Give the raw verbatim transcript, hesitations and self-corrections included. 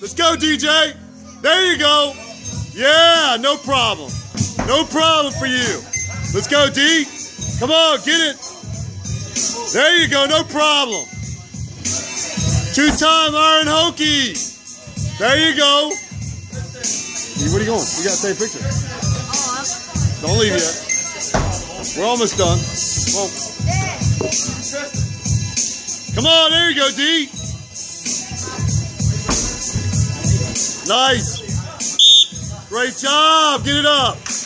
Let's go, D J. There you go. Yeah, no problem. No problem for you. Let's go, D. Come on, get it. There you go, no problem. Two-time Iron Hokey. There you go. Where are you going? We got to take a picture. Don't leave yet. We're almost done. Come on. Come on, there you go, D. Nice. Great job. Get it up.